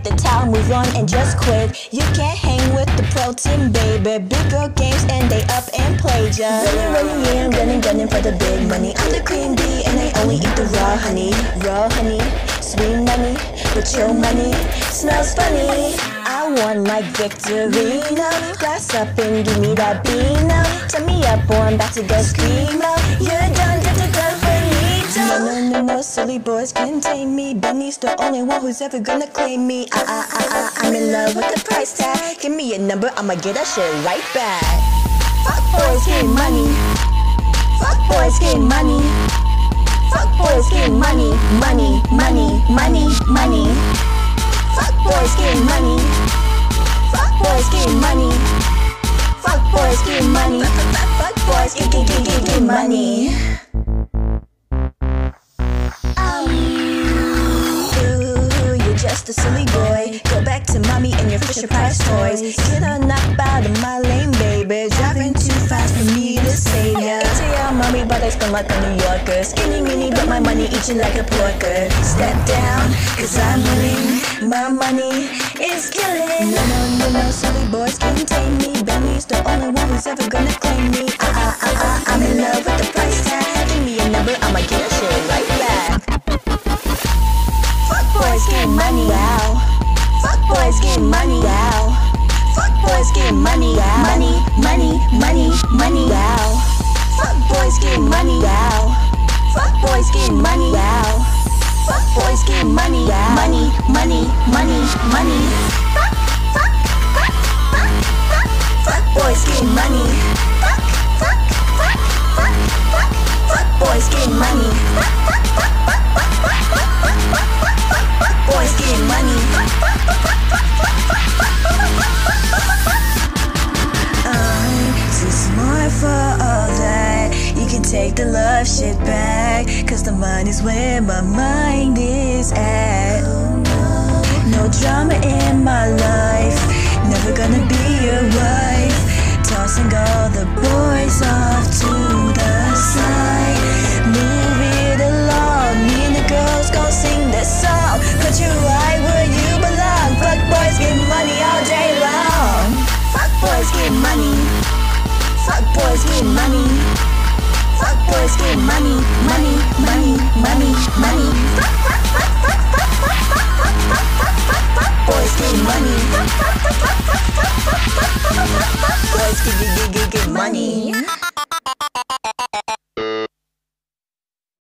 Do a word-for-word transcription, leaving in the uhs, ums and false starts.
the towel, move on and just quit. You can't hang with the pro team, baby. Big girl games and they up and play ya. Running, running, yeah, I'm gunning, gunning for the big money. I'm the queen bee and I only eat the raw honey. Raw honey, sweet money, but your money smells funny. I want like victory now. Glass up and give me that bean now. Turn me up or I'm about to go scream out. You're done, done, done, done for me. No, no, no, no, silly boys can tame me. Benny's the only one who's ever gonna claim me. I, I, I, I, I'm in love with the price tag. Give me a number, I'ma get that shit right back. Fuck boys getting money. Fuck boys getting money. Fuck boys getting money. Money, money, money, money. Fuck boys getting money. Fuck boys getting money. Fuck boys getting money. Fuck boys get get get get get money. Um, ooh, you're just a silly boy. Go back to mommy and your Fisher Price toys. Get on up out of my lane, baby. Driving too fast for me to save ya. Yeah, mommy, but I spend like a New Yorker. Skinny mini, but my money eating like a porker. Step down, cause I'm winning. My money is killing. No, no, no, no, silly boys can't tame me. Benny's the only one who's ever gonna claim me. Ah, ah, ah, ah, I'm in love with the price tag. Give me a number, I'ma get that shit right back. Fuck boys getting money, wow. Fuck boys getting money, wow. Fuck boys getting money, wow. Money, money, money, money, wow. Fuck boys getting money, wow. Fuck boys getting money, wow. Fuck boys getting money, wow. Money, money, money, money. Fuck, fuck, fuck, fuck, fuck. Fuck boys getting money. Fuck, fuck, fuck, fuck, fuck. Fuck boys getting money. Fuck, fuck, fuck, fuck, fuck, fuck, fuck, fuck, fuck, fuck, fuck, fuck boys getting money. Fuck, fuck, fuck, fuck, fuck, fuck, fuck, fuck, fuck, fuck. I'm too smart for all that. You can take the love shit back, cause the money's where my mind is at. No drama in my life, never gonna be your wife. Tossing all the boys off to the side. Move it along, me and the girls gon' sing this song. Put you right where you belong. Fuck boys get money all day long. Fuck boys get money. Fuck boys get money. Fuck boys get money, money, money, money, money. Fuck, fuck, fuck, fuck, fuck, fuck, fuck, fuck, fuck, fuck, fuck, fuck boys get money. Fuck, fuck, fuck, fuck, fuck, fuck, fuck.